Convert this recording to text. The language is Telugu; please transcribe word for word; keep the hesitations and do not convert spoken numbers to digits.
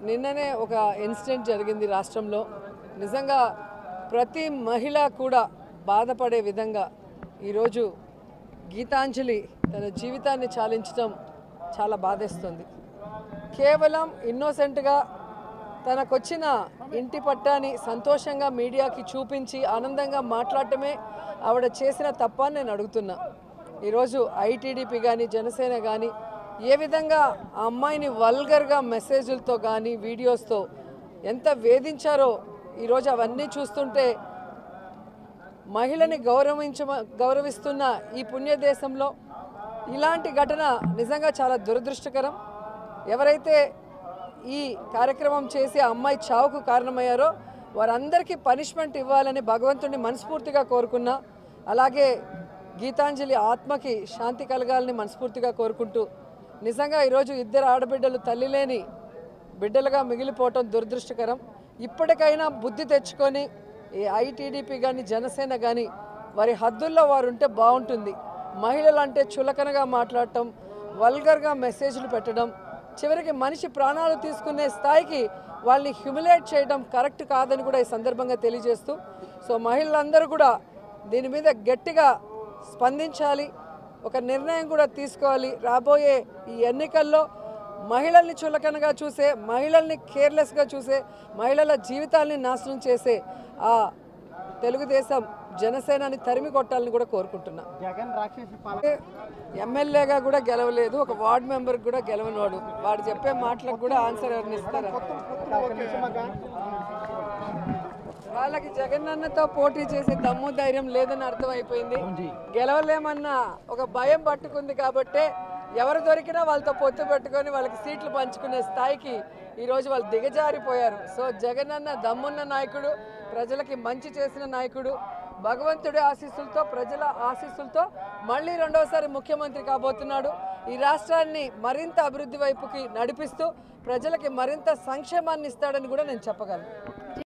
నిన్ననే ఒక ఇన్సిడెంట్ జరిగింది రాష్ట్రంలో. నిజంగా ప్రతి మహిళ కూడా బాధపడే విధంగా ఈరోజు గీతాంజలి తన జీవితాన్ని చాలించడం చాలా బాధేస్తుంది. కేవలం ఇన్నోసెంట్గా తనకొచ్చిన ఇంటి పట్టాని సంతోషంగా మీడియాకి చూపించి ఆనందంగా మాట్లాడటమే ఆవిడ చేసిన తప్ప అని నేను అడుగుతున్నా. ఈరోజు ఐటీడీపీ కానీ జనసేన కానీ ఏ విధంగా ఆ అమ్మాయిని వల్గర్గా మెసేజ్లతో కానీ వీడియోస్తో ఎంత వేధించారో ఈరోజు అవన్నీ చూస్తుంటే మహిళని గౌరవించ గౌరవిస్తున్న ఈ పుణ్యదేశంలో ఇలాంటి ఘటన నిజంగా చాలా దురదృష్టకరం. ఎవరైతే ఈ కార్యక్రమం చేసి ఆ అమ్మాయి చావుకు కారణమయ్యారో వారందరికీ పనిష్మెంట్ ఇవ్వాలని భగవంతుడిని మనస్ఫూర్తిగా కోరుకున్నా. అలాగే గీతాంజలి ఆత్మకి శాంతి కలగాలని మనస్ఫూర్తిగా కోరుకుంటూ నిజంగా ఈరోజు ఇద్దరు ఆడబిడ్డలు తల్లి లేని బిడ్డలుగా మిగిలిపోవటం దురదృష్టకరం. ఇప్పటికైనా బుద్ధి తెచ్చుకొని ఈ ఐటీడీపీ కానీ జనసేన కానీ వారి హద్దుల్లో వారు ఉంటే బాగుంటుంది. మహిళలు అంటే చులకనగా మాట్లాడటం, వల్గర్గా మెసేజ్లు పెట్టడం, చివరికి మనిషి ప్రాణాలు తీసుకునే స్థాయికి వాళ్ళని హ్యూమిలేట్ చేయడం కరెక్ట్ కాదని కూడా ఈ సందర్భంగా తెలియజేస్తూ, సో మహిళలందరూ కూడా దీని మీద గట్టిగా స్పందించాలి, ఒక నిర్ణయం కూడా తీసుకోవాలి. రాబోయే ఈ ఎన్నికల్లో మహిళల్ని చులకనగా చూసే, మహిళల్ని కేర్లెస్గా చూసే, మహిళల జీవితాల్ని నాశనం చేసే ఆ తెలుగుదేశం జనసేనని తరిమి కొట్టాలని కూడా కోరుకుంటున్నా. ఎమ్మెల్యేగా కూడా గెలవలేదు, ఒక వార్డు మెంబర్కి కూడా గెలవనోడు, వాడు చెప్పే మాటలకు కూడా ఆన్సర్ ఎవరిని ఇస్తారా? వాళ్ళకి జగనన్నతో పోటీ చేసే దమ్ము ధైర్యం లేదని అర్థమైపోయింది. గెలవలేమన్న ఒక భయం పట్టుకుంది కాబట్టే ఎవరు దొరికినా వాళ్ళతో పొత్తు పెట్టుకొని వాళ్ళకి సీట్లు పంచుకునే స్థాయికి ఈరోజు వాళ్ళు దిగజారిపోయారు. సో జగనన్న దమ్మున్న నాయకుడు, ప్రజలకి మంచి చేసిన నాయకుడు, భగవంతుడి ఆశీస్సులతో ప్రజల ఆశీస్సులతో మళ్ళీ రెండవసారి ముఖ్యమంత్రి కాబోతున్నాడు. ఈ రాష్ట్రాన్ని మరింత అభివృద్ధి వైపుకి నడిపిస్తూ ప్రజలకి మరింత సంక్షేమాన్ని ఇస్తాడని కూడా నేను చెప్పగలను.